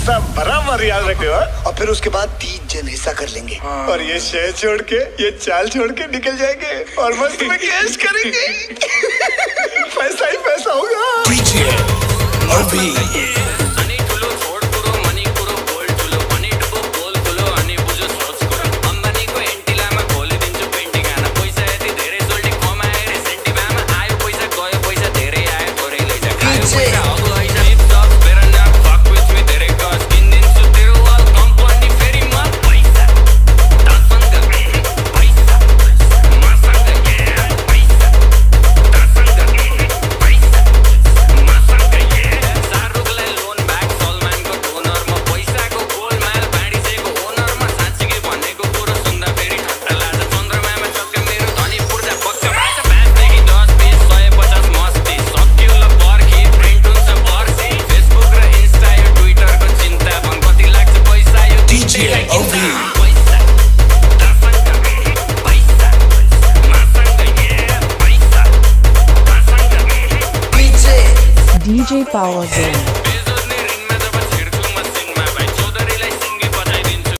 पैसा बराबर याद रखियो। और फिर उसके बाद 3 जन हिस्सा कर लेंगे। और ये शहर छोड़ के, ये चाल छोड़ के निकल जाएंगे और मस्त में कैश करेंगे। पैसा ही पैसा होगा। DJ Power Zone.